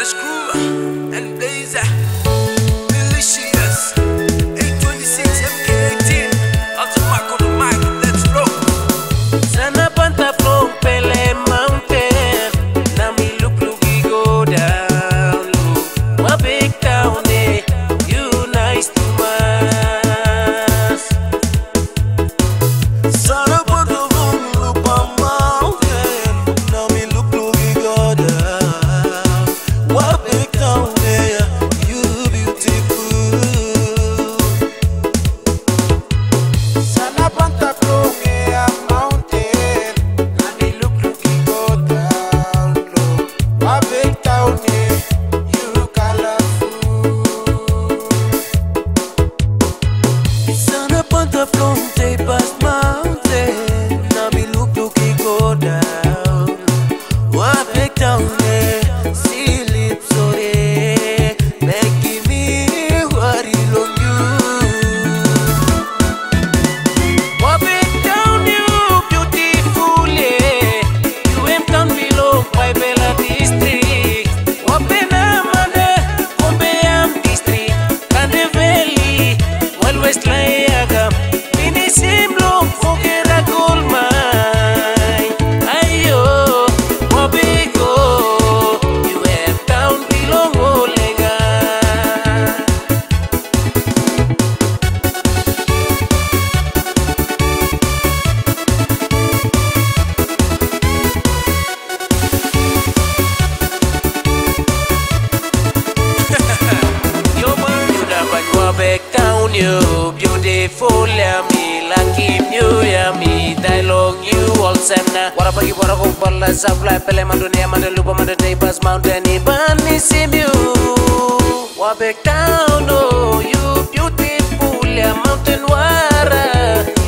Screw and Blazer, Milisious, 𝘖𝘶𝘐𝘆𝘐𝑒18, Alzamark on the mic, let's flow. Sana panta flow pele mountain, na mi look go down low. Wabag down there, you nice to us. Sana panta flow look on mountain, na mi look go down. Wabag down there, you beautiful. Sana panta flow mountain, na mi look go down low. Wabag down there, you colorful. Sana panta flow past mountain, na mi look go down. Wabag down there, see lips on it, making me worry on you. Wabag down you beautiful, yeah. You ain't down below by Bella district. Wabena mane, Kombeam district, Kande Valley, Wild West Layagam, Finisim long Fogera gold mine. Ayo, Wabigo, you have down below Olenga. Yo man, you dapat Wabag down you beautiful ya mi lucky you ya mi dialogue you all sana. Wara pagi wara ko pala supply pele mandunia mandelupa mandai bas mountain ibani sim you. Wabag down oh you beautiful ya mountain wara.